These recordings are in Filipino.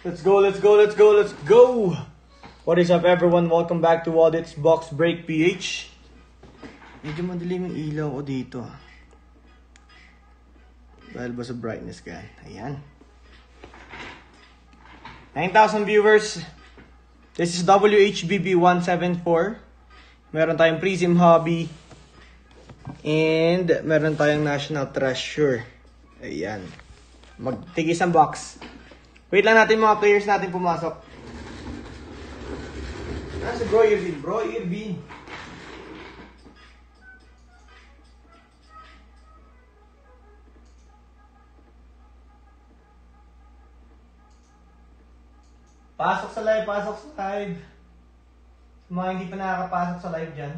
Let's go, let's go, let's go, let's go! What is up everyone? Welcome back to Waldit's Box Break PH. Medyo madilim yung ilaw ko dito. Dahil ba sa brightness guy? Ayan. 9,000 viewers. This is WHBB174. Meron tayong Prism Hobby. And meron tayong National Treasure. Ayan. Magtigis ang box. Wait lang natin mga players natin pumasok. Si Bro Irvin. Bro Irvin. Pasok sa live, pasok sa live. Mga hindi pa nakakapasok sa live dyan.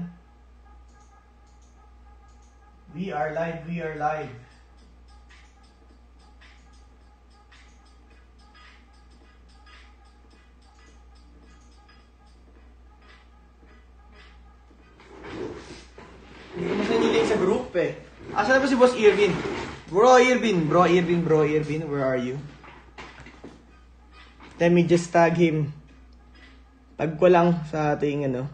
We are live, we are live. Hindi ko mas nanilay sa group eh. Asa na ba si Boss Irvin? Bro Irvin, Bro Irvin, Bro Irvin, where are you? Let me just tag him. Tag ko lang sa ating ano.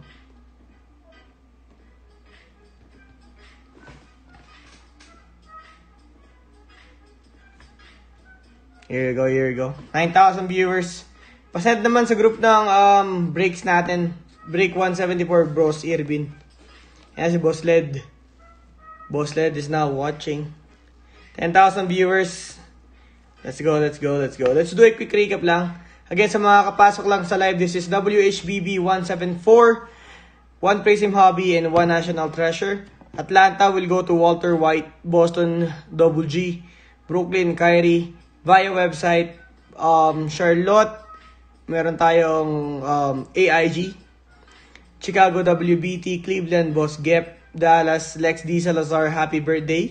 Here you go, here you go. 9,000 viewers. Pasend naman sa group ng breaks natin. Break 174 Bros Irvin. Yan si Boss Led. Boss Led is now watching. 10,000 viewers. Let's go, let's go, let's go. Let's do a quick recap lang. Again, sa mga kapasok lang sa live, this is WHBB174, 1 Prism Hobby, and 1 National Treasure. Atlanta will go to Walter White, Boston, Double G, Brooklyn, Kyrie, via website, Charlotte, meron tayong AIG, Chicago WBT, Cleveland, Boss Gep, Dallas, Lex D. Salazar, happy birthday.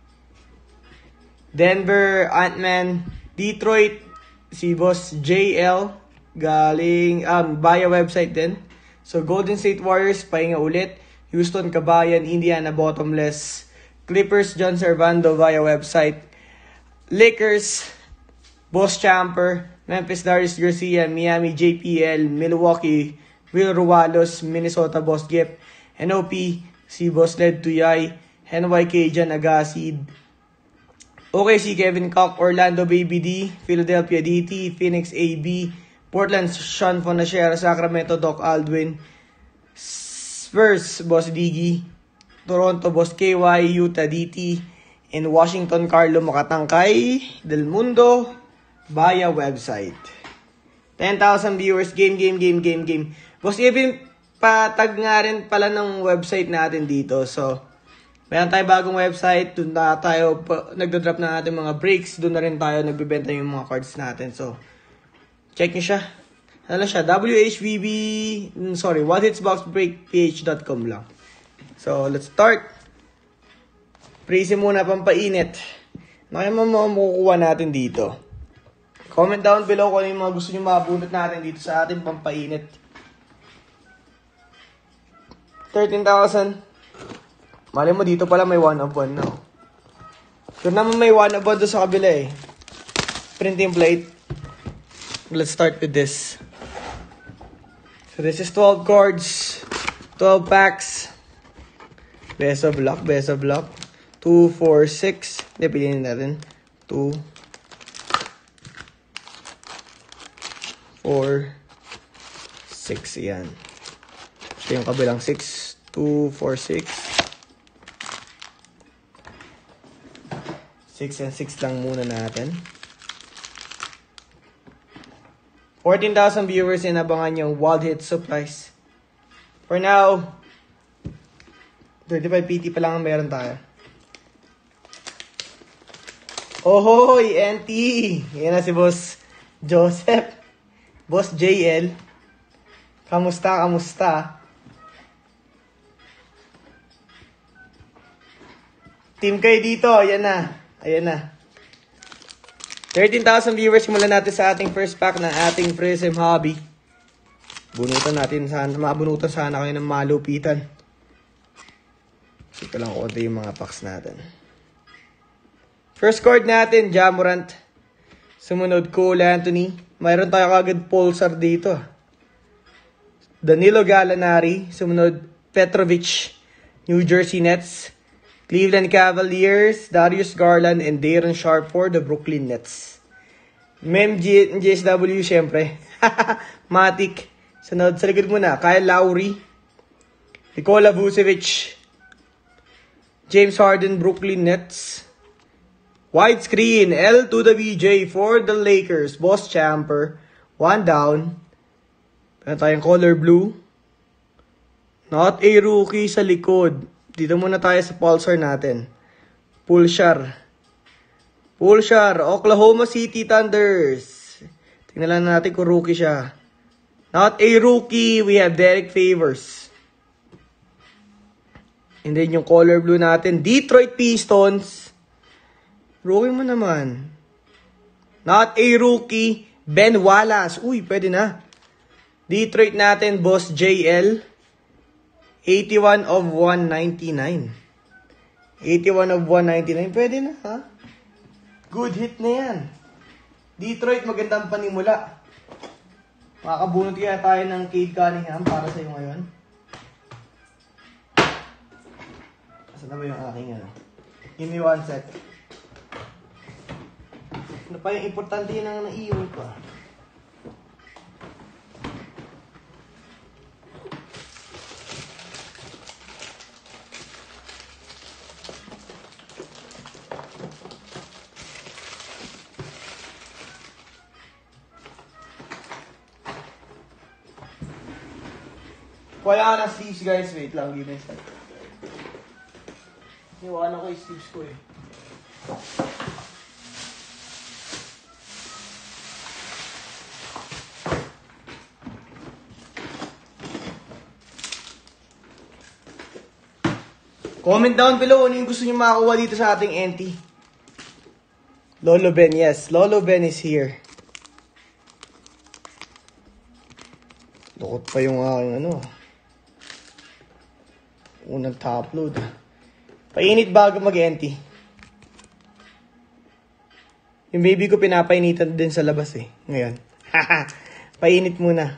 Denver, Ant-Man, Detroit, si Boss JL, galing, via website din. So, Golden State Warriors, pahinga ulit. Houston, Kabayan, Indiana, Bottomless. Clippers, John Servando, via website. Lakers, Boss Champer, Memphis, Darius Garcia, Miami, JPL, Milwaukee, Will Rualos, Minnesota, Boss Gip, NOP, si Boss Led Tuyay, NYK, Jan Agassi, OKC, Kevin Cock, Orlando, Baby D, Philadelphia, DT, Phoenix, AB, Portland, Sean Fonachera, Sacramento, Doc Aldwin, Spurs, Boss Diggy, Toronto, Boss KY, Utah, DT, and Washington, Carlo Makatangkay, Del Mundo, via website. 10,000 viewers, game. Boss, even patag nga rin pala ng website natin dito. So, meron tayo bagong website. Doon na tayo nagdodrop na natin mga breaks. Doon na rin tayo nagbibenta yung mga cards natin. So, check nyo siya. Ano siya? whatitsboxbreakph.com lang. So, let's start. Prism muna, pampainit. Ano kaya makukuha natin dito? Comment down below kung ano yung mga gusto nyo mabunot natin dito sa ating pampainit. 13,000. Mali mo dito pala may 1 of 1, no? Sure naman may 1 of 1 doon sa kabila eh. Printing plate. Let's start with this. So this is 12 cards. 12 packs. Best of luck, best of luck. 2, 4, 6. Hindi, piliin natin. 2, 4, 6. Yan. Ito yung kabilang 6. 2, 4, 6. 6 and 6 lang muna natin. 14,000 viewers and abangan yung Wild Hit Supplies. For now, 25 PT pa lang ang meron tayo. Ohoy, NT! Yan na si Boss Joseph. Boss JL. Kamusta, kamusta? Team kayo dito, ayan na. Ayan na. 13,000 viewers mula natin sa ating first pack ng ating Prism Hobby. Bunutan natin sana, mabunutan sana kayo ng malupitan. Ito lang konti yung mga packs natin. First card natin, Ja Morant. Sumunod, Cole Anthony. Mayroon tayo kagad Pulsar dito. Danilo Gallinari. Sumunod, Petrovic, New Jersey Nets. Cleveland Cavaliers, Darius Garland, and Darren Sharp for the Brooklyn Nets. GSW, syempre. Matic. Sunod, sa likod muna, Kyle Lowry. Nikola Vucevic. James Harden, Brooklyn Nets. Widescreen, L to the BJ for the Lakers. Boss Champer. 1 down. Meron tayong color blue. Not a rookie sa likod. Dito muna tayo sa pulsar natin. Pulsar, Oklahoma City Thunders. Tingnan lang natin kung rookie siya. Not a rookie. We have Derek Favors. And then yung color blue natin, Detroit Pistons. Rookie mo naman. Not a rookie. Ben Wallace. Uy, pwede na. Detroit natin, Boss JL. 81 of 199. 81 of 199. Pwede na, ha? Good hit na yan. Detroit, magandang panimula. Makakabunot kaya tayo ng Cade Cunningham para sa'yo ngayon. Saan na ba yung aking ano? Give me 1 sec. Ano pa yung importante yun ang naiiwan pa? Wala ka ng sleeves, guys. Wait lang, give me a sec. Iwanan ko yung sleeves ko eh. Comment down below ano yung gusto nyo makakuha dito sa ating NT. Lolo Ben, yes. Lolo Ben is here. Lukot pa yung aking ano. Unang top load. Painit bago mag-NT. Yung baby ko pinapainitan din sa labas eh. Ngayon. Painit muna.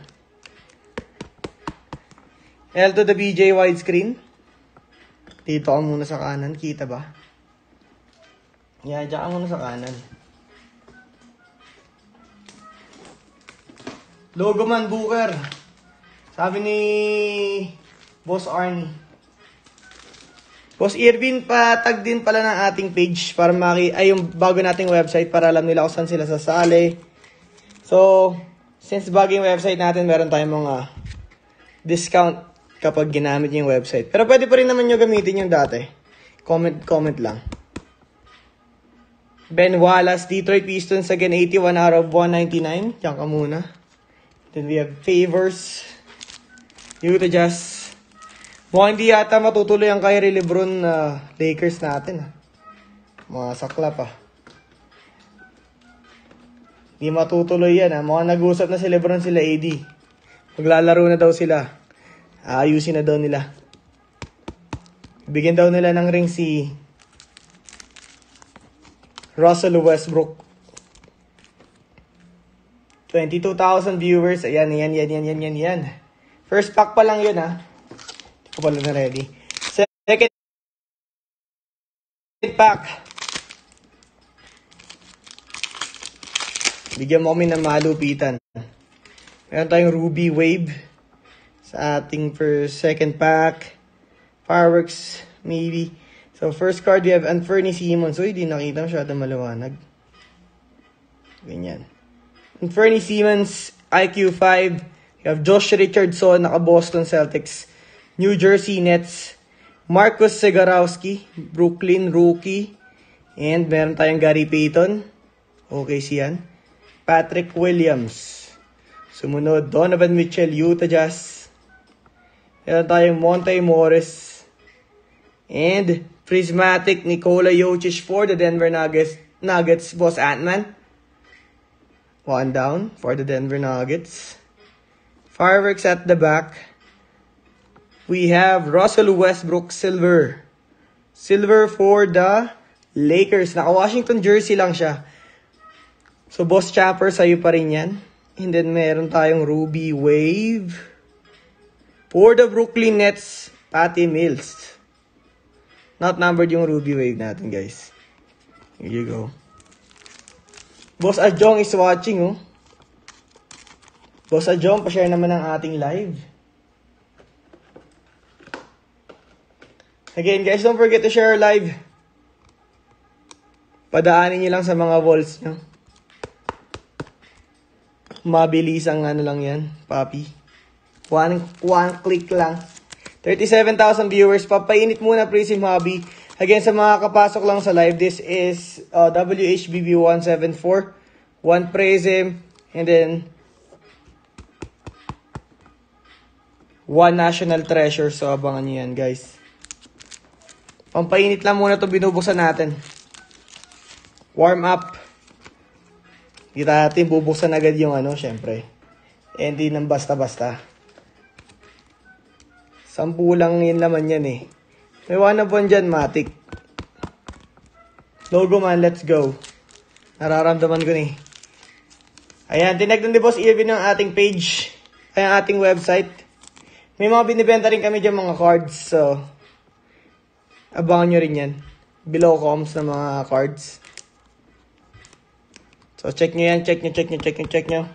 L to the BJ widescreen. Dito ka muna sa kanan. Kita ba? Yan, dyan ka muna sa kanan. Logo man, Booker. Sabi ni Boss Arnie. Boss Irvin, patag din pala ng ating page para yung bago nating website para alam nila kung saan sila sasali. So, since bago yung website natin, meron tayong mga discount kapag ginamit yung website. Pero pwede pa rin naman nyo gamitin yung dati. Comment lang. Ben Wallace, Detroit Pistons again, 81 out of 199. Diyan ka muna. Then we have Favors. Utah Jazz. Mukhang hindi yata matutuloy ang Kyrie Lebron na Lakers natin. Mga sakla pa. Hindi matutuloy yan. Mukhang nag-usap na si Lebron sila AD. Maglalaro na daw sila. Ayusin na daw nila. Bigyan daw nila ng ring si Russell Westbrook. 22,000 viewers. Ayan. First pack pa lang yun, ha. Hindi ko pala na ready. Second pack. Bigyan mo kami ng malupitan. Meron tayong Ruby Wave. Sa ating second pack. Fireworks, maybe. So, first card, we have Anthony Simmons. Uy, di nakita masyadong maliwanag. Ganyan. Anthony Simmons, IQ 5. We have Josh Richardson, naka-Boston Celtics. New Jersey Nets. Marcus Zegarowski, Brooklyn, rookie. And meron tayong Gary Payton. Okay siyan. Patrick Williams. Sumunod, Donovan Mitchell, Utah Jazz. Meron tayong Monte Morris. And Prismatic Nikola Jokic for the Denver Nuggets. Boss Ant-Man. 1 down for the Denver Nuggets. Fireworks at the back. We have Russell Westbrook Silver. Silver for the Lakers. Naka-Washington jersey lang siya. So, Boss Chopper, sa'yo pa rin yan. And then, meron tayong Ruby Wave. For the Brooklyn Nets, Patty Mills. Not numbered yung Ruby Wave natin, guys. Here you go. Boss Ajong is watching, oh. Boss Ajong, pa-share naman ang ating live. Again, guys, don't forget to share our live. Padaanin nyo lang sa mga walls nyo. Mabilis ang ano lang yan, papi. One click lang. 37,000 viewers. Papainit muna, Prism Hobby. Again, sa mga kapasok lang sa live, this is WHBB174. One Prism. And then, one National Treasure. So, abangan nyo yan, guys. Pampainit lang muna ito binubuksan natin. Warm up. Hindi natin bubuksan agad yung ano, syempre. Hindi nang basta-basta. 10 lang yun naman yan eh. May 1 of 1 dyan, Matic. Logo man, let's go. Nararamdaman ko ni. Ayan, tinagdan ni Boss Irvin ng ating page. Ay, ang ating website. May mga binibenta rin kami dyan mga cards. So, abangan nyo rin yan. Below comes na mga cards. So, check nyo yan. Check nyo.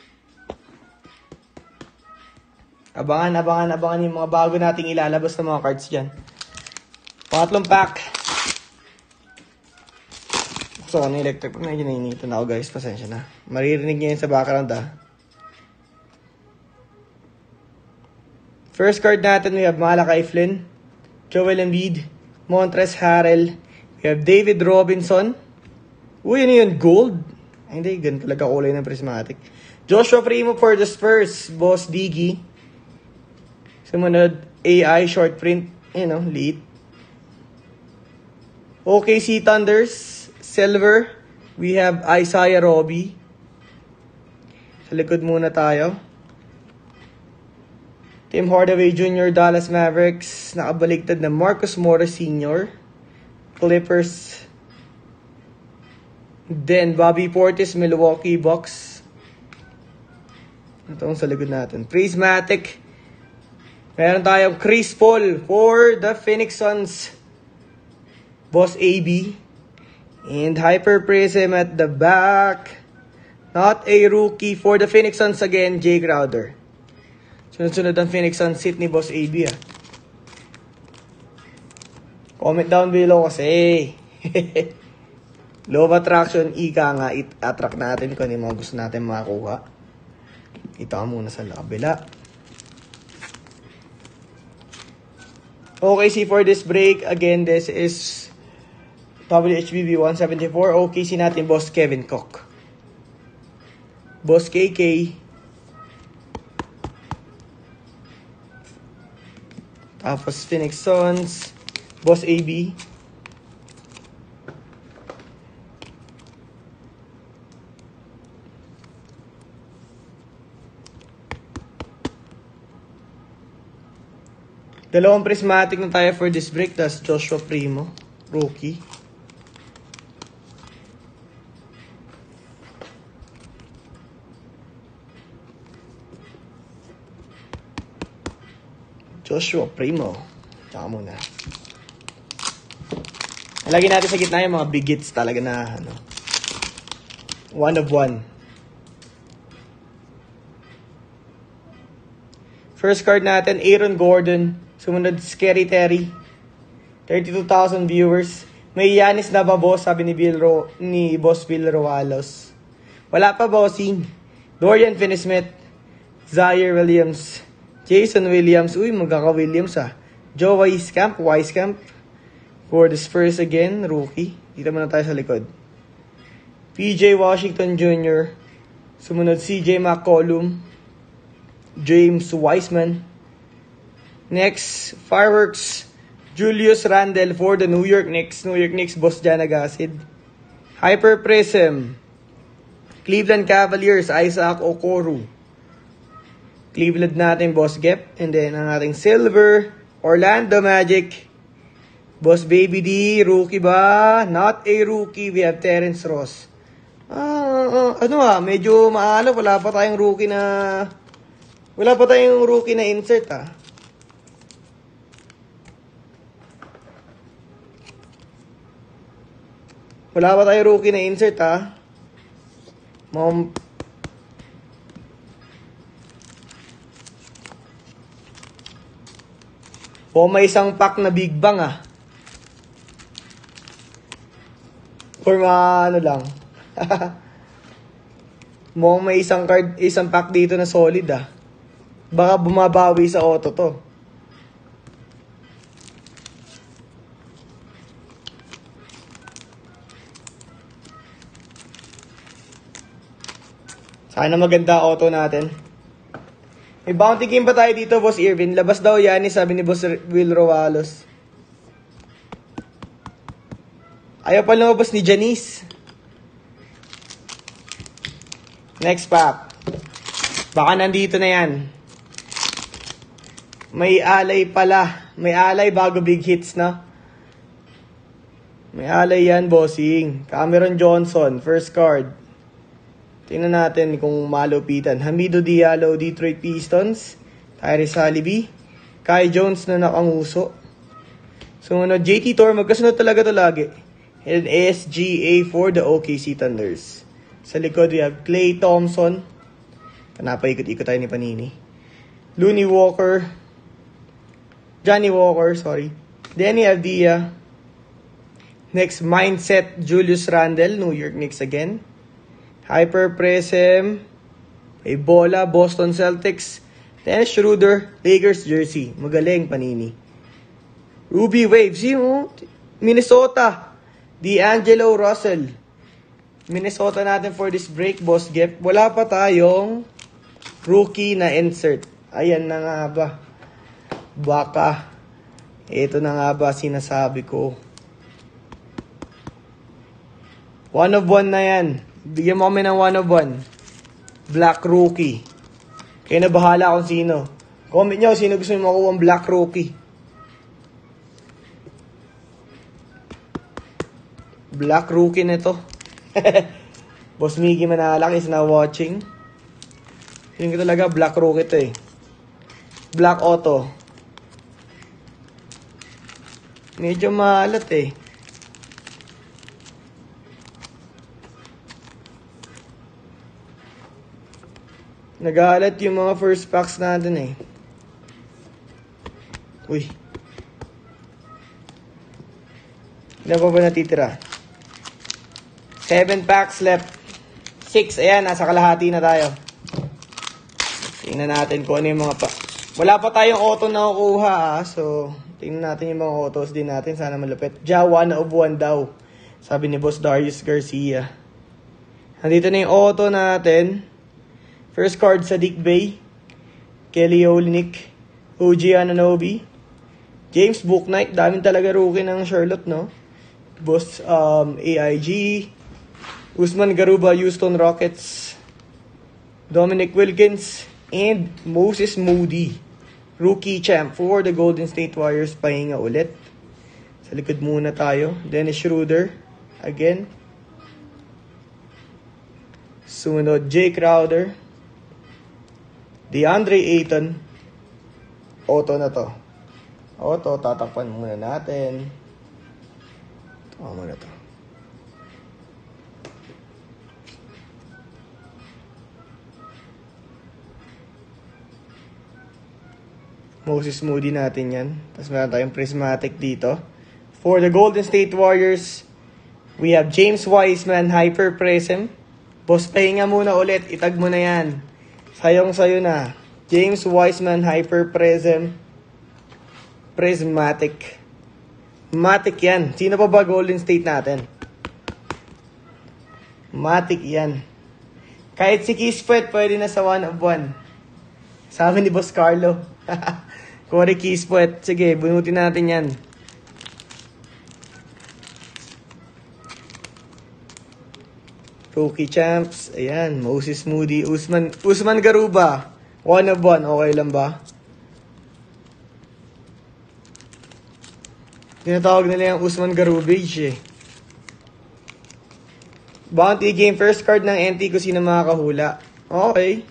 Abangan yung mga bago nating ilalabas na mga cards dyan. Pangatlong pack. So, ano electric? Medyo nainito na ako, guys. Pasensya na. Maririnig nyo yun sa background, ah. First card natin, we have Malachi Flynn, Joel Embiid, Montrezl Harrell, we have David Robinson. Uy, ano yun? Gold? Ay, hindi, ganun talaga kulay ng prismatic. Joshua Primo for the Spurs, Boss Diggy. Sumunod, AI short print, you know, lead. OKC Thunders, silver. We have Isaiah Roby. Sa likod muna tayo. Tim Hardaway Jr., Dallas Mavericks. Nakabaligtad na Marcus Morris Sr. Clippers. Then, Bobby Portis, Milwaukee Bucks. Ito ang sa likod natin. Prismatic. Meron tayong Chris Paul for the Phoenix Suns. Boss AB. And Hyper Prism at the back. Not a rookie for the Phoenix Suns again, Jay Crowder. Sunod-sunod ang Phoenix Suns seat ni Boss AB, ah. Comment down below kasi. Law of attraction, ika nga, attract natin kung ano yung mga gusto natin makakuha. Kita muna sa kabila. OKC for this break. Again, this is WHBB 174. OKC natin, Boss Kevin Cook. Boss KK. Tapos Phoenix Suns. Boss AB. Dalawang prismatic na tayo for this break. That's Joshua Primo, rookie. Joshua Primo. Tsaka muna. Nalagyan natin sa gitna yung mga big hits talaga na ano, 1 of 1. First card natin, Aaron Gordon. Sumunod, Scary Terry. 32,000 viewers. May Giannis na ba, boss? Sabi ni Boss Bill Roalos. Wala pa, bossing. Dorian Finney-Smith. Zaire Williams. Jason Williams. Uy, magkaka-Williams, ah. Joe Wieskamp. For the Spurs again, rookie. Dito muna tayo sa likod. PJ Washington Jr. Sumunod, CJ McCollum. James Wiseman. Next, Fireworks, Julius Randle for the New York Knicks. Boss Jan Agasid. Hyper Prism, Cleveland Cavaliers, Isaac Okoro. Cleveland natin, Boss Gep. And then, ang ating silver, Orlando Magic. Boss Baby D, rookie ba? Not a rookie. We have Terrence Ross. Medyo maalam. Wala pa tayong rookie na insert, ah. Wala pa tayong rookie na insert, ah. May isang pack na Big Bang, ah. Or lang. May isang pack dito na solid, ah. Baka bumabawi sa auto to. Sana maganda auto natin. May bounty game pa tayo dito, Boss Irvin. Labas daw yan, sabi ni Boss Will Rowalos. Ayaw pa lumabas ni Janice. Next pack. Baka nandito na yan. May alay pala. May alay bago big hits, na. May alay yan, bossing. Cameron Johnson, first card. Tingnan natin kung malupitan. Hamido Diallo, Detroit Pistons. Tyrese Haliby. Kai Jones na nakanguso. Sumunod, JT Thor. Magkasunod talaga ito lagi. And SGA for the OKC Thunders. Sa likod, we have Klay Thompson. Panapaikot-ikot tayo ni Panini. Johnny Walker, sorry. Denny Avdia. Next, Mindset, Julius Randle, New York Knicks again. Hyper Presem, Bola, Boston Celtics. Dennis Schroeder, Lakers jersey. Magaling, Panini. Ruby Waves, Minnesota. D'Angelo Russell. Minnesota natin for this break, Boss Gep. Wala pa tayong rookie na insert. Ayan na nga ba. Baka. Ito na nga ba sinasabi ko. 1 of 1 na yan. Bigyan mo kami ng 1 of 1. Black rookie. Kayo na bahala kung sino. Comment nyo sino gusto nyo makuha ang black rookie. Black rookie na ito. Boss Miggy Manalak is now watching. Feeling ko talaga black rookie ito eh. Black auto. Medyo maalat eh. Nag-aalat yung mga first packs natin eh. Uy. Ilan pa ba natitira? 7 packs left. 6. Ayan, nasa kalahati na tayo. Tingnan natin kung ano yung mga pa. Wala pa tayong auto na kukuha, so tingnan natin yung mga autos din natin. Sana malupit. 1 of 1 daw. Sabi ni Boss Darius Garcia. Nandito na yung auto natin. First card sa Dick Bay. Kelly Olynyk. OG Anunoby. James Bouknight. Daming talaga rookie ng Charlotte, no? Boss AIG. Usman Garuba, Houston Rockets. Dominic Wilkins. And Moses Moody. Rookie champ for the Golden State Warriors. Pahinga ulit. Sa likod muna tayo. Dennis Schroeder. Again. Sumunod, Jay Crowder. DeAndre Ayton. Auto na to. Auto, tatakpan muna natin. Ito muna to. Moses Moody natin yan. Tapos meron tayong prismatic dito. For the Golden State Warriors, we have James Wiseman, Hyper Presem. Boss, pahinga muna ulit. Itag mo na yan. Sayong-sayo na. James Wiseman, Hyper Presem. Prismatic. Matic yan. Sino pa ba Golden State natin? Matic yan. Kahit si Kispet, pwede na sa 1 of 1. Sabi ni Boss Carlo. Corey Kispet. Sige, bunutin natin yan. Rookie champs. Ayan. Moses Moody. Usman Garuba. 1 of 1. Okay lang ba? Tinatawag nila yung Usman Garubage eh. Bounty game, first card ng NT kung sino makakahula. Okay.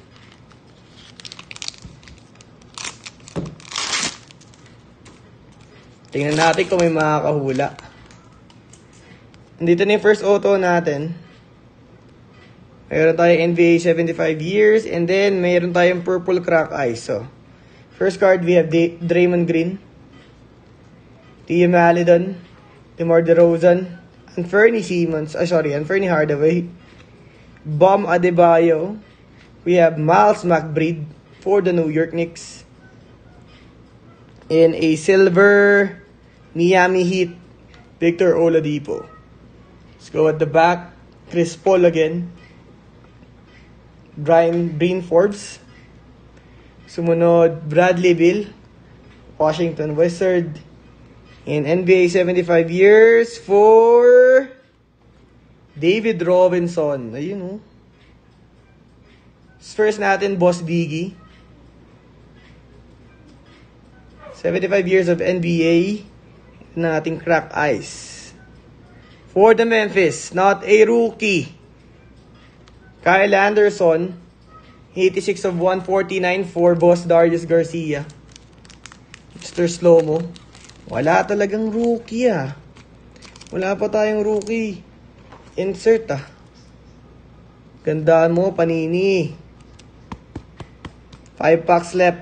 Tingnan natin kung may makakahula. Nandito na yung first auto natin. Mayroon tayong NBA 75 years. And then, mayroon tayong purple crack ice. So, first card, we have Draymond Green, Tio Maledon, DeMar DeRozan, Anthony Simmons. Anthony Hardaway. Bam Adebayo. We have Miles McBride for the New York Knicks. In a silver Miami Heat, Victor Oladipo. Let's go at the back. Chris Paul again. Bryn Forbes. Sumunod, Bradley Beal, Washington Wizards. In NBA 75 years for David Robinson. Ayun o. First natin, Boss Biggie. 75 years of NBA na ating crack ice. For the Memphis, not a rookie. Kyle Anderson, 86 of 149 for Boss Darius Garcia. Mr. Slow-mo. Wala talagang rookie ah. Wala pa tayong rookie. Insert ah. Gandaan mo, Panini. 5 packs left.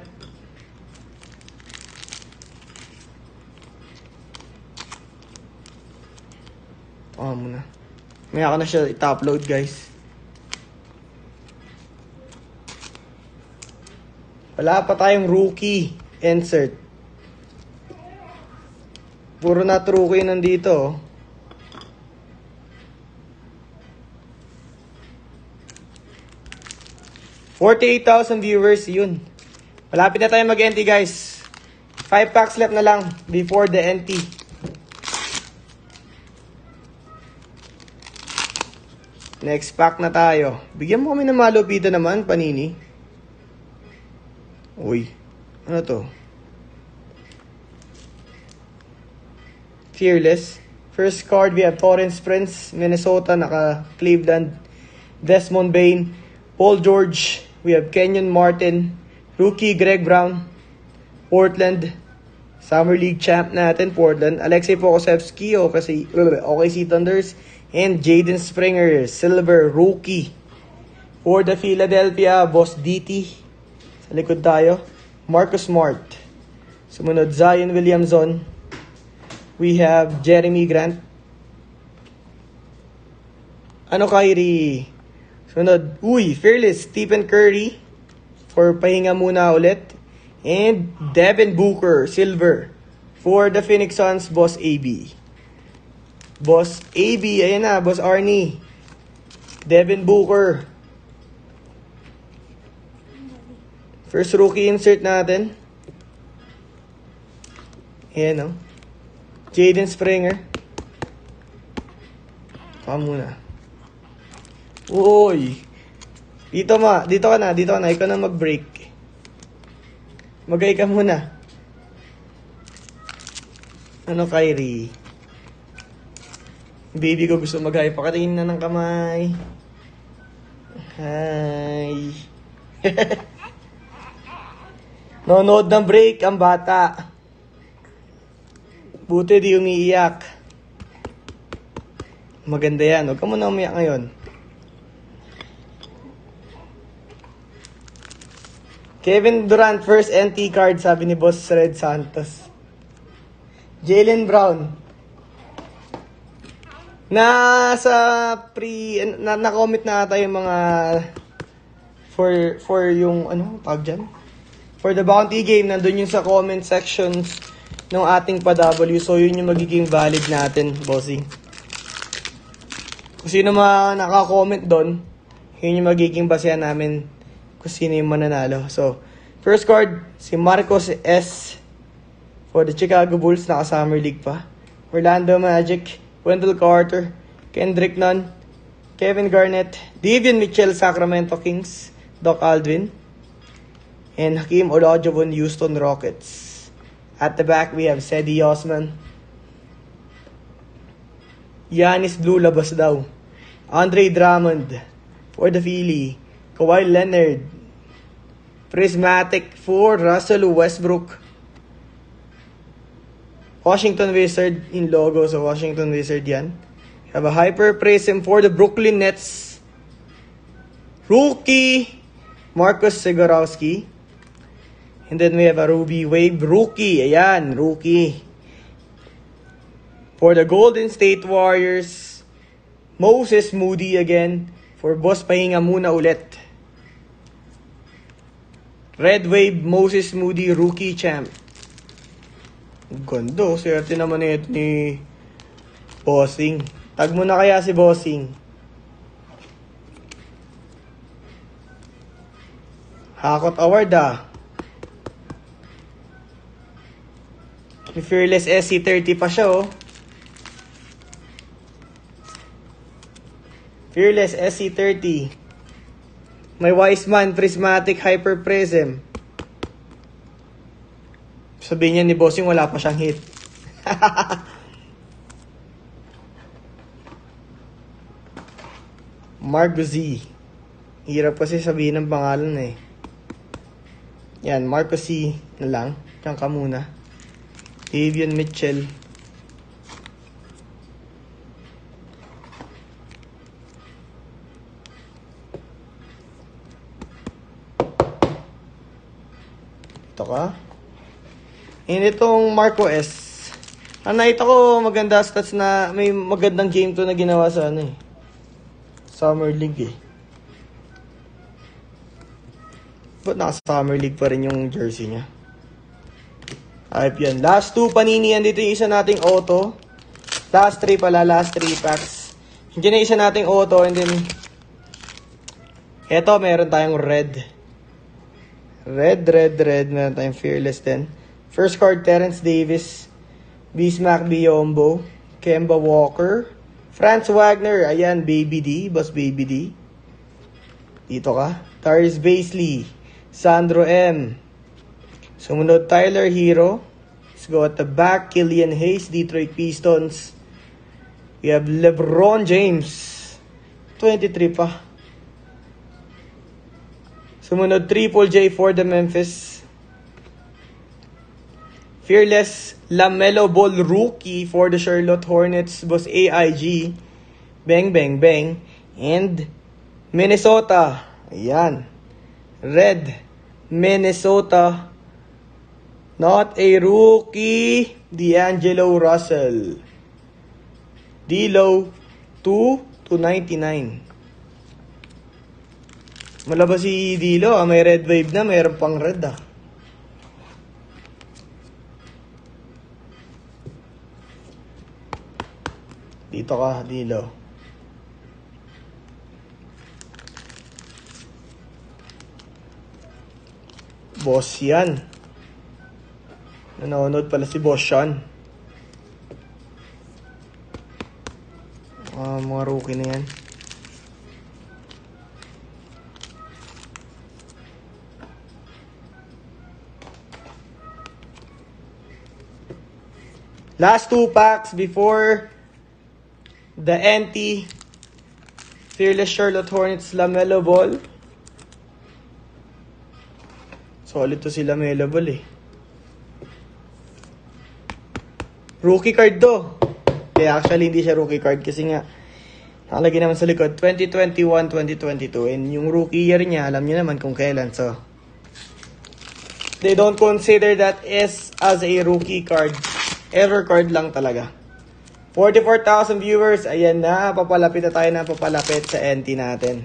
Muna. Maya ko na siya ita-upload, guys. Wala pa tayong rookie. Insert. Puro na rookie nandito. 48,000 viewers, yun. Malapit na tayo mag-NT, guys. 5 packs left na lang before the NT. Next pack na tayo. Bigyan mo kami ng malupita naman, Panini. Uy, ano to? Fearless. First card, we have Torrance Prince, Minnesota, naka-Cleveland. Desmond Bain, Paul George. We have Kenyon Martin, rookie Greg Brown, Portland. Summer League champ natin, Portland. Alexei Pokusevski, OKC Thunders. And Jaden Springer, silver rookie. For the Philadelphia, Boss DT. Sa likod tayo. Marcus Smart. Sumunod, Zion Williamson. We have Jeremy Grant. Kyrie? Sunod, Fearless, Stephen Curry. For pahinga muna ulit. And Devin Booker, silver. For the Phoenix Suns, Boss AB. Boss AB, ayan na, Boss Arnie. Devin Booker. First rookie insert natin. Ayan o. Jaden Springer. Muna. Uy. Dito ka na. Ikaw na mag-break. Magay ka muna. Kyrie? Baby ko gusto mag-high. Pakatingin na ng kamay. Hi. Nonood ng break ang bata. Buti di umiiyak. Maganda yan. Huwag ka muna umiyak ngayon. Kevin Durant, first NT card, sabi ni Boss Red Santos. Jaylen Brown. Na-comment na ata yung mga for yung tawag dyan? For the bounty game, nandun yung sa comment sections ng ating pa-W. So, yun yung magiging valid natin, bossing. Kung sino naka-comment doon, yun yung magiging basehan namin kung sino yung mananalo. So, first card, si Marcos S. For the Chicago Bulls, naka-Summer League pa. Orlando Magic, Wendell Carter, Kendrick Nunn, Kevin Garnett, Davion Mitchell, Sacramento Kings, Doc Aldwin, and Hakeem Olajuwon, Houston Rockets. At the back, we have Cedi Osman. Giannis Blue labas daw. Andre Drummond for the Philly. Kawhi Leonard. Prismatic for Russell Westbrook. Washington Wizard in logo. So, Washington Wizard yan. We have a Hyper Prism for the Brooklyn Nets. Rookie. Marcus Zagorowski. And then we have a Ruby Wave rookie. Ayan, rookie. For the Golden State Warriors, Moses Moody again. For Boss Pahinga muna ulit. Red Wave Moses Moody rookie champ. Ganda, swerte naman ito ni Bossing. Tag mo na kaya si Bossing. Hakot Award May Fearless SC30 pa siya Fearless SC30. May Wiseman Prismatic Hyper Prism. Sabihin niya ni Bossing wala pa siyang hit. Marco Z. Hirap kasi sabihin ng pangalan Yan, Marco Z na lang. Diyan ka muna. Davion Mitchell. Ito ka. And itong Marco S. Nakita ko maganda stats na may magandang game to na ginawa sa Summer League But naka Summer League pa rin yung jersey niya. Ayop yan. Last 2 panini yan. Dito yung isa nating auto. Last 3 pala. Last 3 packs. Hindi na isa nating auto. And then, eto meron tayong red. Red. Meron tayong Fearless din. First card, Terrence Davis. Bismack Biyombo. Kemba Walker. Franz Wagner. Ayan, Baby D. Boss Baby D. Dito ka. Tyrese Basley. Sandro M. Sumunod, Tyler Hero. Let's go at the back. Killian Hayes, Detroit Pistons. We have LeBron James. 23 pa. Sumunod, Triple J for the Memphis. Fearless LaMelo Ball rookie for the Charlotte Hornets. Boss AIG. Bang, bang, bang. And Minnesota. Ayan. Red. Minnesota. Not a rookie. D'Angelo Russell. D-Low 2/99. Malabas si D-Low. May red wave na. Mayroon pang red Dito ka, D-Low. Boss yan. Nanonood pala si Boss Sean. Mga rookie na yan. Last 2 packs before the NT Fearless Charlotte Hornets LaMelo Ball. Solid to si LaMelo Ball Rookie card to. Kaya actually hindi siya rookie card kasi nga nakalagay naman sa likod 2021, 2022 and yung rookie year niya alam niyo naman kung kailan, so they don't consider that as a rookie card. Error card lang talaga. 44,000 viewers. Ayan na, papalapit na tayo sa NT natin.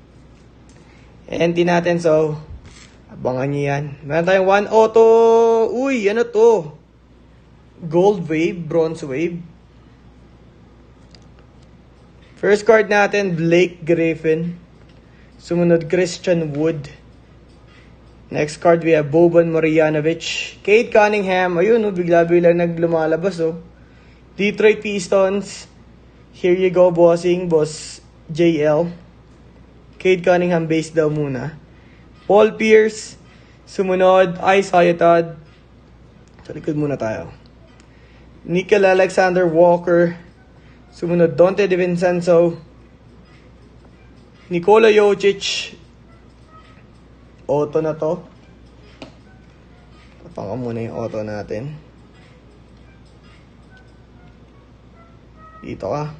NT natin, so abangan nyo yan. Meron tayong 1 auto. Uy, ano to? Gold wave, bronze wave. First card natin, Blake Griffin. Sumunod, Christian Wood. Next card, we have Boban Marjanovic. Cade Cunningham. Ayun, bigla-bigla naglumalabas, Detroit Pistons. Here you go, bossing. Boss JL. Cade Cunningham base daw muna. Paul Pierce. Sumunod, Isaiah Todd. Sa likod muna tayo. Nickel Alexander Walker. Sumunod, Dante DiVincenzo. Nikola Jokic. Auto na to. Tapang muna yung auto natin. Dito ka.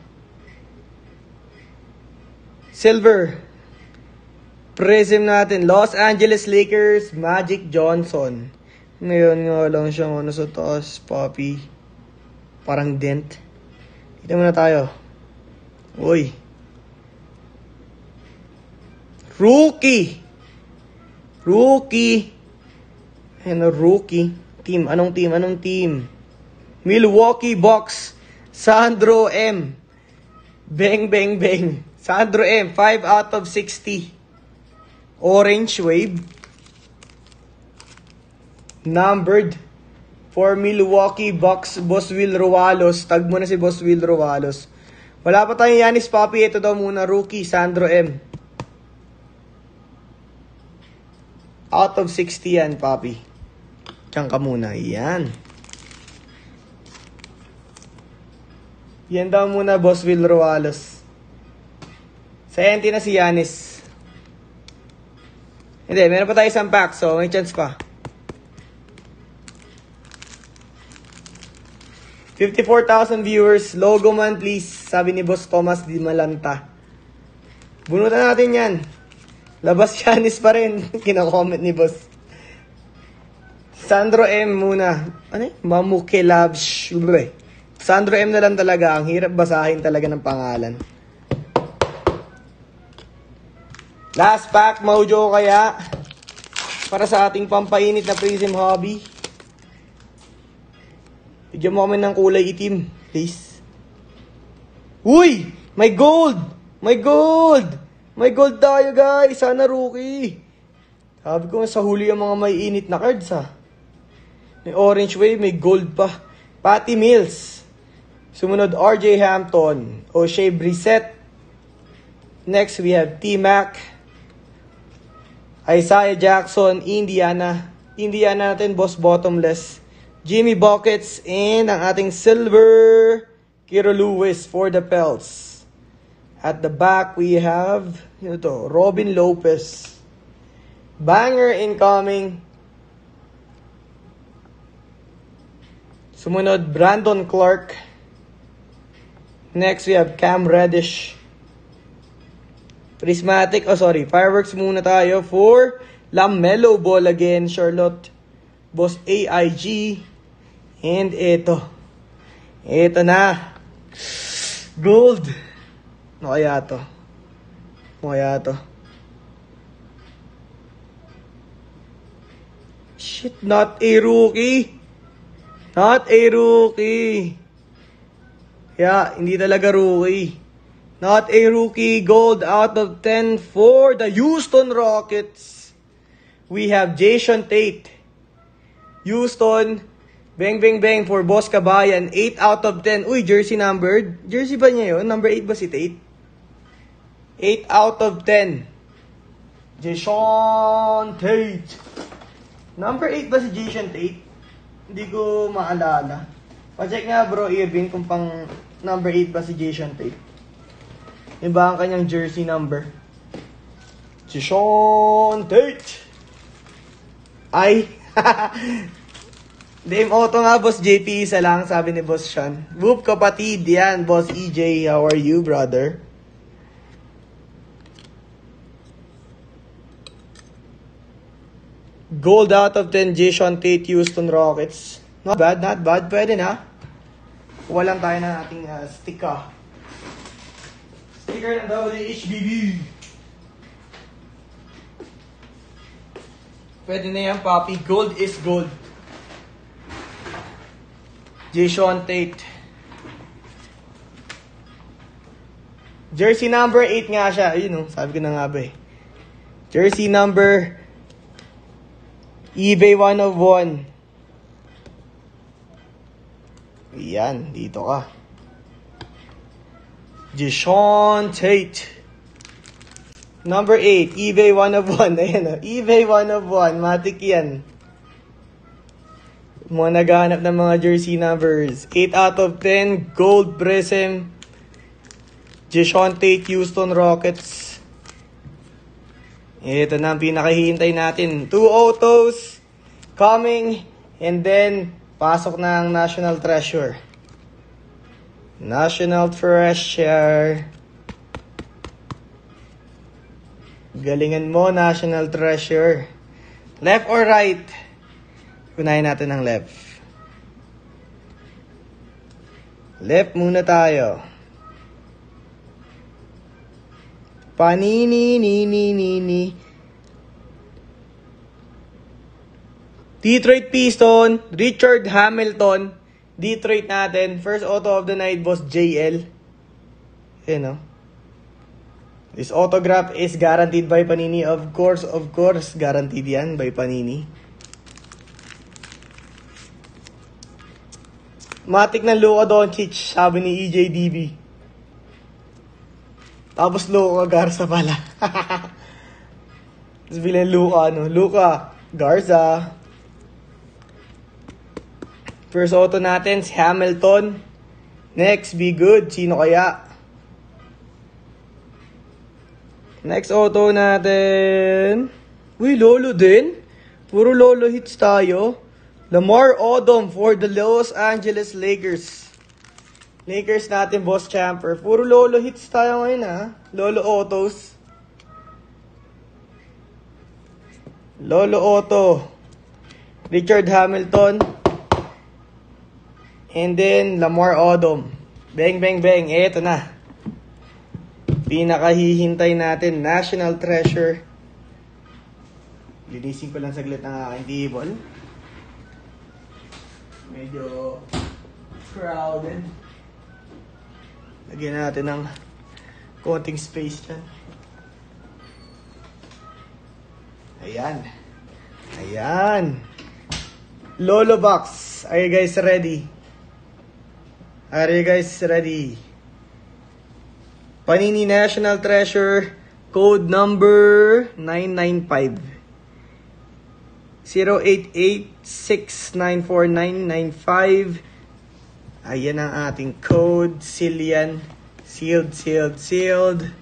Silver. Prism natin. Los Angeles Lakers, Magic Johnson. Ngayon nga lang siyang ano sa taas, Poppy. Parang dent. Dito muna tayo. Uy. Rookie. Ano, rookie. Team. Anong team? Milwaukee Bucks. Sandro M. Bang. Sandro M. 5 out of 60. Orange wave. Numbered. For Milwaukee Bucks, Boss Will Rualos. Tag mo na si Boss Will Rualos. Wala pa tayong Giannis, Papi. Ito daw muna, rookie. Sandro M. Out of 60 yan, Papi. Diyan ka muna. Yan. Yan daw muna, Boss Will Rualos. Sa NT na si Giannis. Hindi, meron pa tayo isang pack. So, may chance pa. 54,000 viewers. Logo man, please. Sabi ni Boss Thomas Di Malanta. Bunutan natin yan. Labas Giannis pa rin. Kina-comment ni Boss. Sandro M muna. Ano eh? Mamukelabsh. Sandro M na lang talaga. Ang hirap basahin talaga ng pangalan. Last pack, Mojo kaya. Para sa ating pampainit na Prism Hobby. Bigyan mo kami ng kulay itim, please. Uy! May gold! May gold! May gold tayo, guys. Sana rookie. Sabi ko sa huli ang mga may init na cards, ha. May orange wave, may gold pa. Patty Mills. Sumunod, RJ Hampton. O'Shea Brissett. Next, we have T-Mac. Isaiah Jackson, Indiana. Indiana natin, Boss Bottomless. Jimmy Buckets. And ang ating silver, Kiro Lewis for the Pels. At the back, we have Robin Lopez. Banger incoming. Sumunod, Brandon Clark. Next, we have Cam Reddish. Prismatic, fireworks muna tayo for LaMelo Ball again, Charlotte. Boss AIG. And ito na. Gold. Ano kaya to? Shit, not a rookie. Yeah, hindi talaga rookie. Not a rookie. Gold out of 10 for the Houston Rockets. We have Jason Tate. Houston. Bang for Boss Kabayan. 8 out of 10. Uy, jersey numbered. Jersey ba niya yun? Number 8 ba si Tate? 8 out of 10. Jason Tate. Number 8 ba si Jason Tate? Hindi ko maalala. Pa-check nga bro, Irvin, kung pang number 8 ba si Jason Tate. Yung ba ang kanyang jersey number? Jason Tate. Ay. Dame auto nga, Boss JP. Isa lang, sabi ni Boss Sean. Whoop, kapatid. Yan, Boss EJ. How are you, brother? Gold out of 10, Jason Tate, Houston Rockets. Not bad. Pwede na. Kuha lang tayo ng ating sticker. Sticker ng WHBB. Pwede na yan, papi. Gold is gold. Jason Tate. Jersey number 8 nga siya. Ayun, sabi ko na nga ba eh. Jersey number eBay 1 of 1. Yan, dito ka. Jason Tate. Number 8, eBay 1 of 1. Ayan, eBay 1 of 1. Matik yan. Mga naghahanap ng mga jersey numbers. 8 out of 10. Gold Prism. Jason Tate, Houston Rockets. Ito na ang pinakahihintay natin. 2 autos coming and then pasok na ang National Treasure. National Treasure. Galingan mo, National Treasure. Left or right? Kunahin natin ang left. Left muna tayo. Panini, ni. Detroit Piston, Richard Hamilton. Detroit natin. First auto of the night, boss JL. Ayan, no? This autograph is guaranteed by Panini. Of course, guaranteed yan by Panini. Matik na Luka Doncic, sabi ni EJDB. Tapos Luka Garza pala. Tapos bilang Luka Garza. First auto natin, si Hamilton. Next, be good. Sino kaya? Next auto natin. Uy, Lolo din. Puro Lolo hits tayo. Lamar Odom for the Los Angeles Lakers. Lakers natin, boss champer. Puro Lolo hits tayo ngayon, ha? Lolo autos. Lolo auto. Richard Hamilton. And then, Lamar Odom. Bang, bang, bang. Eto na. Pinakahihintay natin, National Treasure. Linisin ko lang saglit ng aking table. Medyo crowded. Lagyan natin ng konting space dyan. Ayan. Ayan. Lolo box. Are you guys ready? Are you guys ready? Panini National Treasure, code number 995. 088694995. Ayan ang ating code. Seal. Sealed.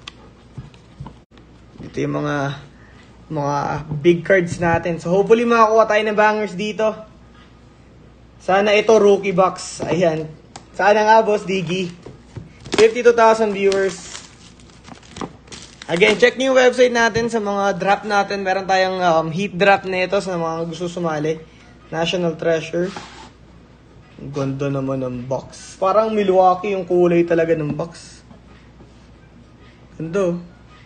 Ito yung mga big cards natin. So hopefully makakuha tayo ng bangers dito. Sana ito rookie box. Ayan. Sana nga, Boss Diggy. 52,000 viewers. Again, check niyo yung website natin sa mga drop natin. Meron tayong heat drop nito sa mga gusto sumali. National Treasure. Ang ganda naman ng box. Parang Milwaukee yung kulay talaga ng box. Ganda.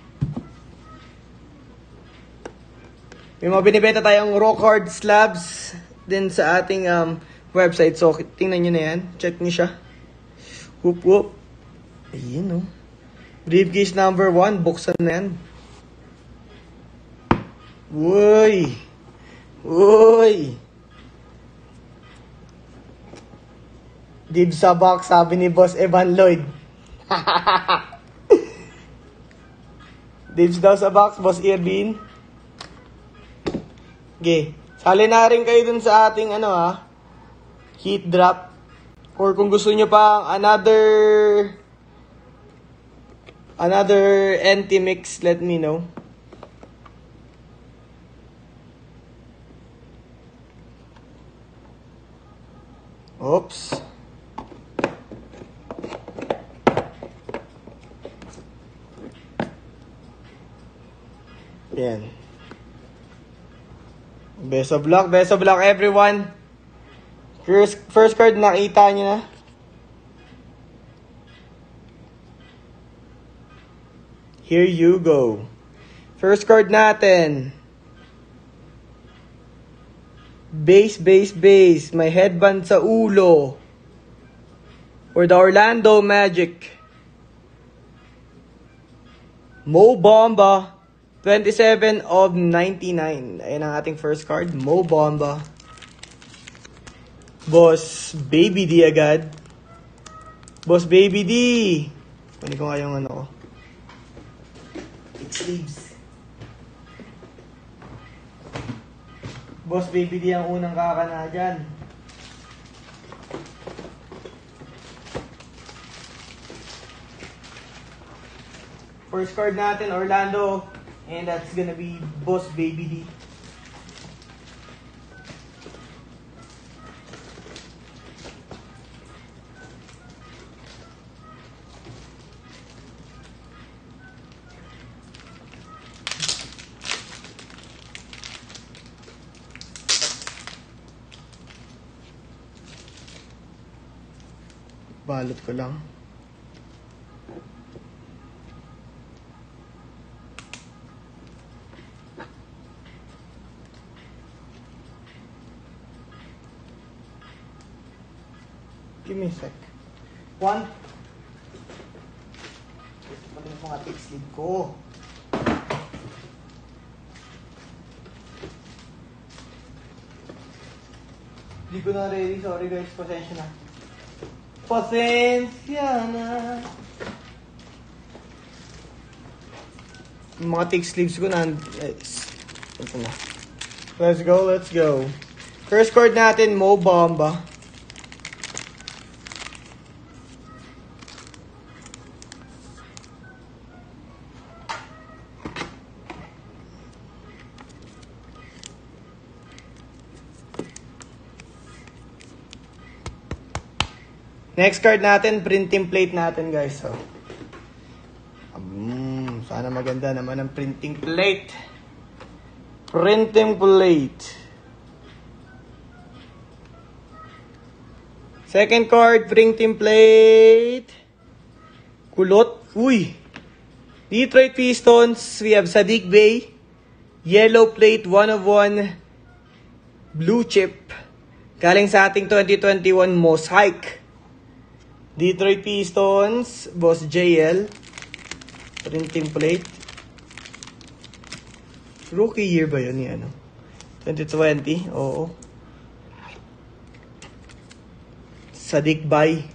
May mga binibenta tayong rock hard slabs din sa ating website. So, tingnan nyo na yan. Check nyo siya. Whoop. Ayun, oh. Briefcase number 1. Buksan na yan. Uy. Dibs sa box, sabi ni Boss Evan Lloyd. Dibs daw sa box, Boss Irvin. Okay. Sali na rin kayo dun sa ating heat drop. Or kung gusto nyo pa another NT mix, let me know. Oops. Yan. Best of luck everyone. First card nakita nyo na. Here you go. First card natin. Base. May headband sa ulo. For the Orlando Magic. Mo Bamba. 27 of 99. Ayan ang ating first card. Mo Bamba. Boss Baby D agad. Boss Baby D. Kunin ko nga yung ko. Sleeves. Boss Baby D ang unang kakana dyan. First card natin, Orlando. And that's gonna be Boss Baby D. Balot ko lang. Give me a sec. One. Ano yung mga tick sleeve ko? Hindi ko na ready. Sorry guys. Pasensya na. Pasensya na. Yung mga tick sleeves ko na. Ito na. Let's go, let's go. First card natin, Mo Bamba. Next card natin, printing plate natin guys. So, sana maganda naman ang printing plate. Printing plate. Second card, printing plate. Kulot. Uy. Detroit Pistons. We have Sadiq Bey. Yellow plate, 1 of 1. Blue chip. Galing sa ating 2021 Mosaic. Detroit Pistons, Boss JL. Printing plate. Rookie year ba yun? 2020? Oo. Sadiq Bey.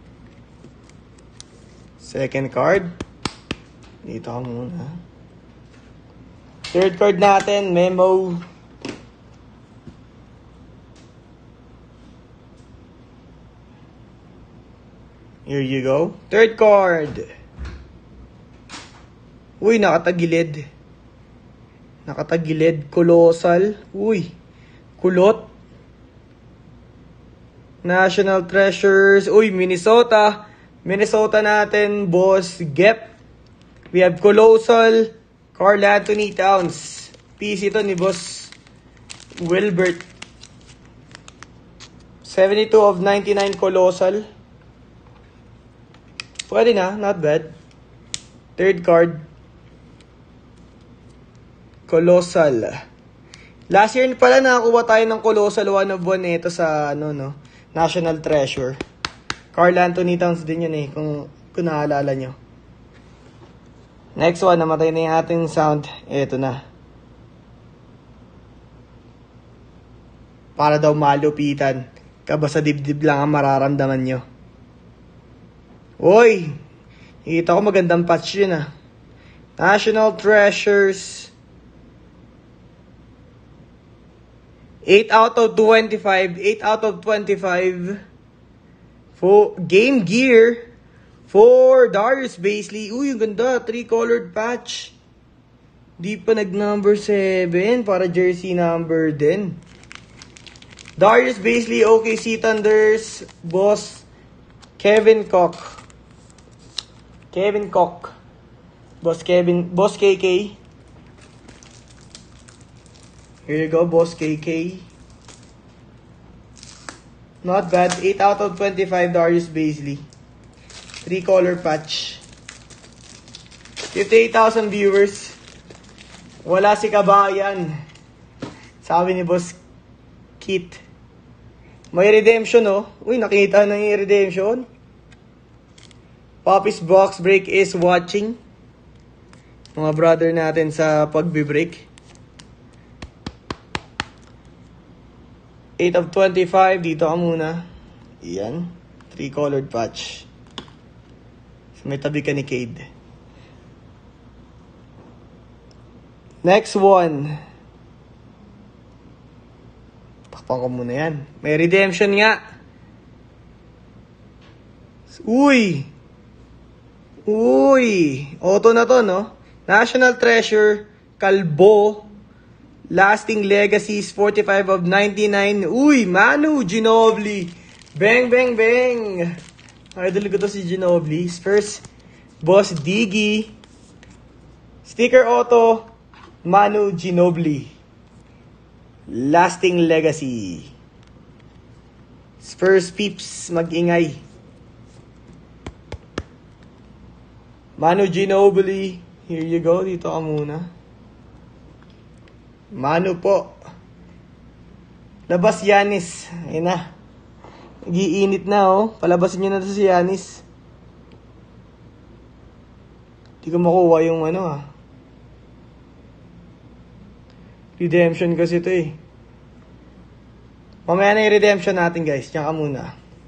Second card. Dito ka muna. Third card natin, Memo. Here you go. Third card. Uy, nakatagilid. Nakatagilid. Colossal. Uy. Kulot. National Treasures. Uy, Minnesota. Minnesota natin, Boss Gep. We have Colossal. Karl Anthony Towns. PC to ni Boss Wilbert. 72 of 99 Colossal. Pwede na, not bad. Third card. Colossal. Last year pala nakakuha tayo ng Colossal 1 of 1 ito sa National Treasure. Karl Anthony Towns din yun kung naalala nyo. Next one, namatay na yung ating sound. Ito na. Para daw malupitan. Kaba sa dibdib lang ang mararamdaman nyo. Uy! Nakita ko magandang patch yun National Treasures. 8 out of 25. 8 out of 25. For Game Gear. For Darius Bazley. Uy, ang ganda. 3-colored patch. Di pa nag-number 7. Para jersey number din. Darius Bazley, OKC Thunders. Boss Kevin Koch. Kevin Koch. Boss KK. Here you go, Boss KK. Not bad. 8 out of 25, Darius Bazley. 3-color patch. 58,000 viewers. Wala si Kabayan. Sabi ni Boss Kit. May redemption, Uy, nakita na yung redemption. Poppy's Box Break is watching. Mga brother natin sa pagbe-break. 8 of 25. Dito ka muna. Iyan. 3-colored patch. So, may tabi ka ni Cade. Next one. Takpan ko muna yan. May redemption nga. Uy! Auto na to, National Treasure Calbo. Lasting Legacies, 45 of 99. Uy, Manu Ginobili. Bang, bang, bang. Idol ko to si Ginobili. Spurs, Boss Diggy. Sticker auto, Manu Ginobili. Lasting Legacy. Spurs peeps, mag-ingay. Manu Ginobili. Here you go, dito ka muna. Manu po. Labas Giannis. Ayun na. Nag-iinit na oh. Palabasin nyo na to si Giannis. Hindi ko makuha yung redemption kasi ito eh. Mamaya na yung redemption natin guys. Diyan ka muna.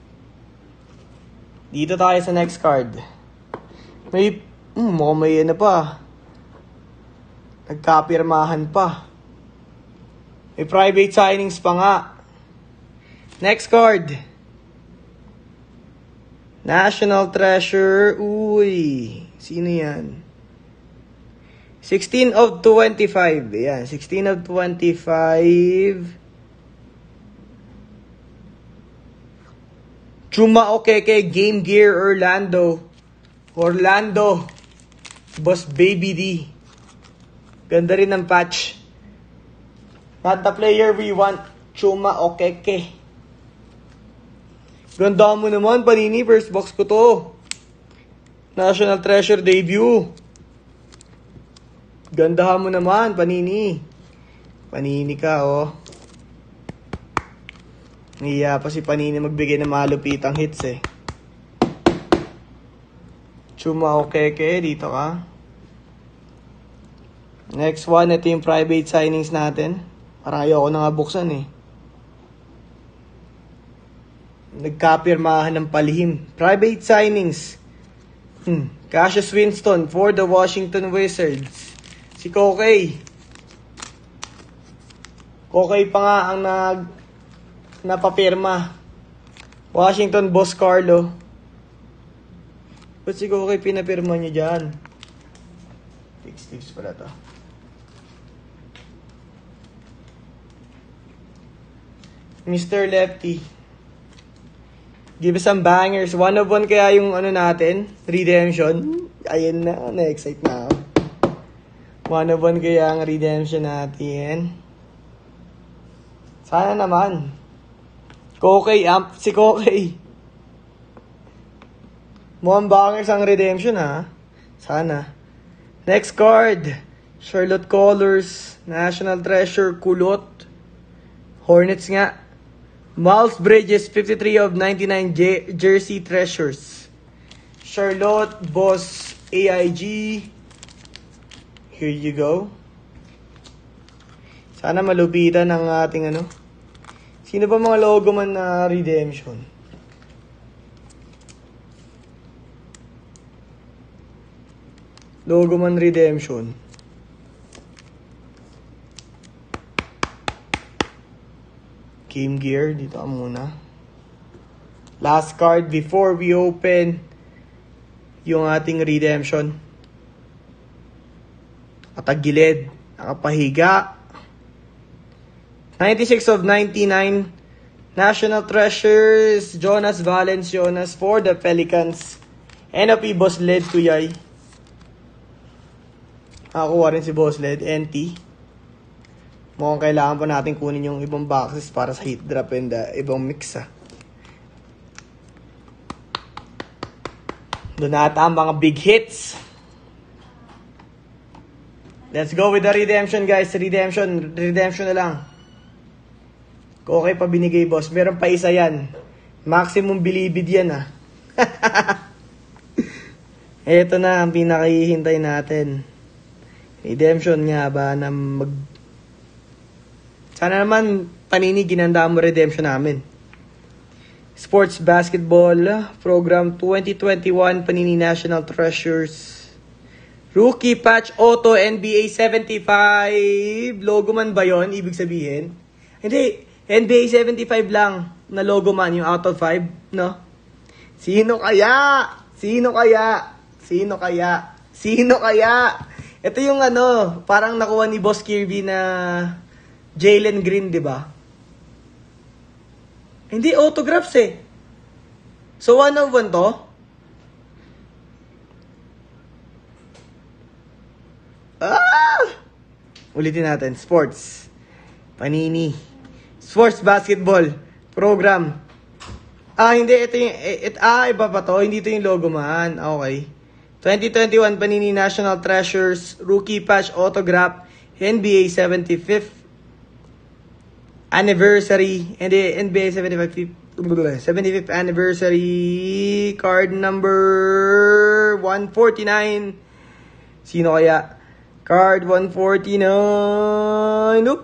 Dito tayo sa next card. Mukhang may pa. Nagkapirmahan pa. May private signings pa nga. Next card. National Treasure. Uy. Sino yan? 16 of 25. Ayan. 16 of 25. Chuma Okeke. Game Gear Orlando. Boss Baby D. Ganda rin ng patch. Not the player we want. Chuma Okeke. Ganda mo naman, Panini. First box ko to. National Treasure debut. Ganda mo naman, Panini. Panini ka, oh. Iya pa si Panini magbigay ng malupitang hits, eh. Chuma Okeke, dito ka. Next one, ito yung private signings natin. Parang ayoko na nga buksan eh. Nagkapirmahan ng palihim. Private signings. Cassius Winston for the Washington Wizards. Si Kokey. Kokey pa nga ang napapirma. Washington Boss Carlo. Ba't si Kokey pinapirma niya dyan? Fix tips pala to. Mr. Lefty. Give us some bangers. 1 of 1 kaya yung natin? Redemption. Ayun na. Na-excite na ako. 1 of 1 kaya ang redemption natin. Sana naman. Kokey. Si Kokey. Mukhang bangers ang redemption ha. Sana. Next card. Charlotte Colors. National Treasure. Kulot. Hornets nga. Miles Bridges, 53 of 99 Jersey Treasures. Charlotte, Boss AIG. Here you go. Sana malupitan ang ating Sino ba mga logo man na redemption? Logo man redemption. Game Gear, dito ka muna. Last card before we open yung ating redemption. Nakatagilid, nakapahiga. 96 of 99 National Treasures, Jonas Valanciunas for the Pelicans. NOP Boss Led Tuyay. Nakakuha rin si Boss Led, NT. Mukhang kailangan pa natin kunin yung ibang boxes para sa heat drop and ibang mix Doon ata ang mga big hits. Let's go with the redemption guys. Redemption na lang. Okay pa binigay boss. Meron pa isa yan. Maximum bilibid yan Ito na ang pinakahihintay natin. Redemption nga ba na Sana naman, Panini, ginanda mo redemption namin. Sports Basketball Program 2021, Panini National Treasures. Rookie Patch Auto NBA 75. Logo man ba yun? Ibig sabihin? Hindi. NBA 75 lang na logo man, yung out of 5, no? Sino kaya? Ito yung ano, parang nakuha ni Boss Kirby na Jalen Green, di ba? Hindi, autographs eh. So, 1 of 1 to? Ulitin natin. Sports. Panini. Sports basketball. Program. Hindi. Ito yung... iba pa to. Hindi ito yung logo man. Okay. 2021 Panini National Treasures. Rookie Patch Autograph. NBA 75th Anniversary. And the NBA 75th Anniversary. Card number 149. Sino kaya? Card 149. Nope.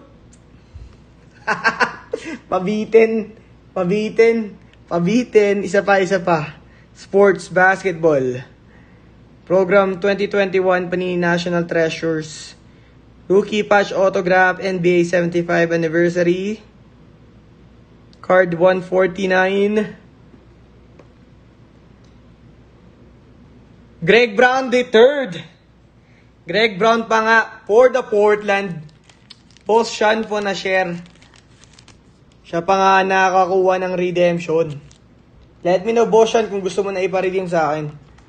Pabitin. Isa pa. Sports basketball. Program 2021 Panini National Treasures. Rookie Patch Autograph NBA 75 Anniversary. Card 149. Greg Brown III. Greg Brown pa nga for the Portland. Post Sean po na share. Siya pa nga nakakuha ng redemption. Let me know, Boss Sean, kung gusto mo na ipa-redeem sa akin.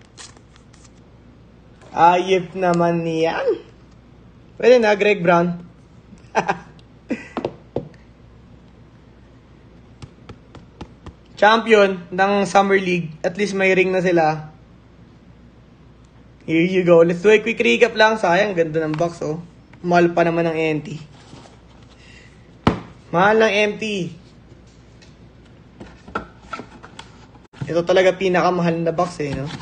Ayip naman niyan. Pwede na, Greg Brown. Champion ng Summer League. At least may ring na sila. Here you go. Let's do a quick recap lang. Sayang, ganda ng box, oh. Mahal pa naman ng MT. Mahal ng MT. Ito talaga pinakamahal na box, eh, no?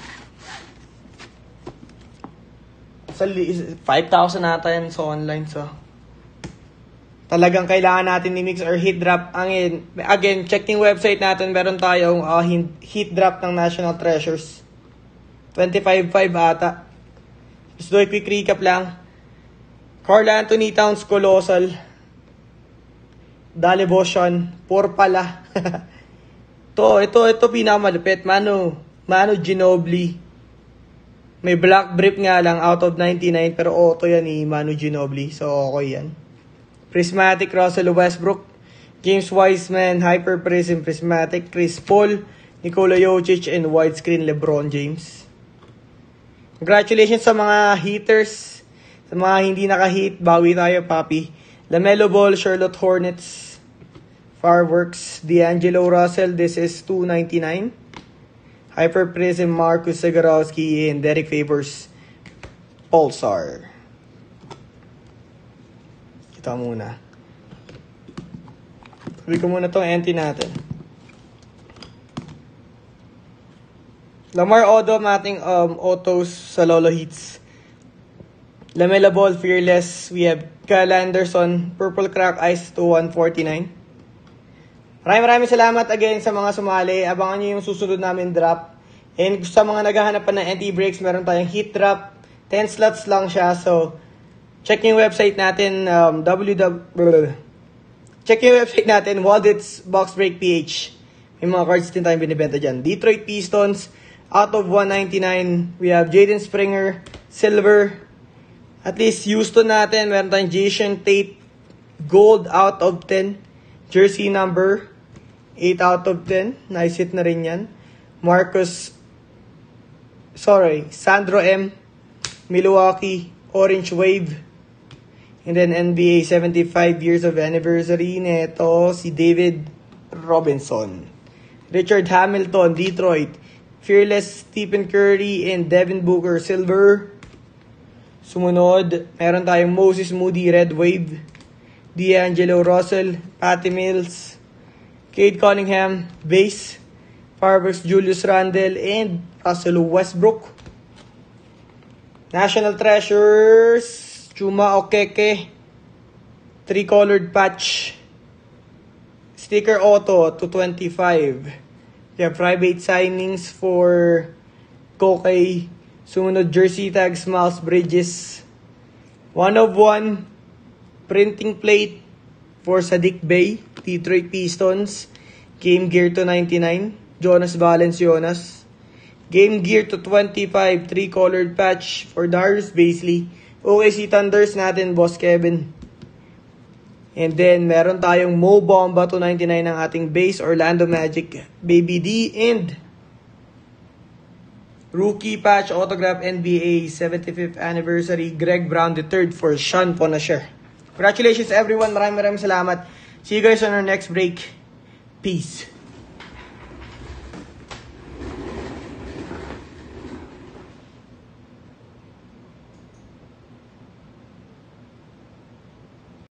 5,000 nata yan sa online, so. Talagang kailangan natin ni Mix or Heat Drop. Again, check yung website natin. Meron tayong Heat Drop ng National Treasures. 25.5 ata. Let's do a quick recap lang. Carl Anthony Towns Colossal. Dale Boschon. 4 pala. Ito pinakamalupit. Manu Ginobili. May black brief nga lang out of 99 pero auto yan ni Manu Ginobili. So okay yan. Prismatic Russell Westbrook. James Wiseman. Hyper Prism Prismatic. Chris Paul. Nikola Jokic and widescreen LeBron James. Congratulations sa mga hitters. Sa mga hindi naka-hit, bawi tayo, papi. LaMelo Ball, Charlotte Hornets. Fireworks, D'Angelo Russell, this is $2.99. Hyper Prism, Marcus Zagorowski, and Derek Favors, Pulsar. Kita muna. Sabi ko muna itong NT natin. Lamar Odom ating autos sa Lolo Hits. LaMelo Ball, Fearless. We have Kyle Anderson, Purple Crack Ice to 149. Maraming salamat again sa mga sumali. Abangan nyo yung susunod namin drop. And sa mga naghahanap pa ng NT Breaks, meron tayong Heat Drop. 10 slots lang siya. So, check yung website natin. Check yung website natin. Waldit's Box Break PH. May mga cards din tayong binibenta dyan. Detroit Pistons. Out of 199, we have Jaden Springer, Silver. At least Houston natin, meron tayong Jason Tate, Gold out of 10. Jersey number, 8 out of 10. Nice hit na rin yan. Sandro M, Milwaukee, Orange Wave. And then NBA 75 years of anniversary neto si David Robinson. Richard Hamilton, Detroit. Fearless, Stephen Curry, and Devin Booker, Silver. Sumunod, meron tayong Moses Moody, Red Wave. D'Angelo Russell, Patty Mills. Cade Cunningham, Base. Fireworks, Julius Randle, and Russell Westbrook. National Treasures, Chuma Okeke. 3-colored patch. Sticker auto to 25. We have private signings for Kokay. Sumunod, jersey tags, Miles Bridges. 1 of 1. Printing plate for Sadiq Bey. Detroit Pistons. Game gear to 99. Jonas Valenciunas. Game Gear to 25, 3-colored patch for Darius Baisley. OKC Thunders natin, Boss Kevin. And then, meron tayong Mo Bamba to 99 ng ating base, Orlando Magic, Baby D, and rookie patch autograph NBA 75th anniversary, Greg Brown III for Sean Ponasher. Congratulations everyone, maraming salamat. See you guys on our next break. Peace.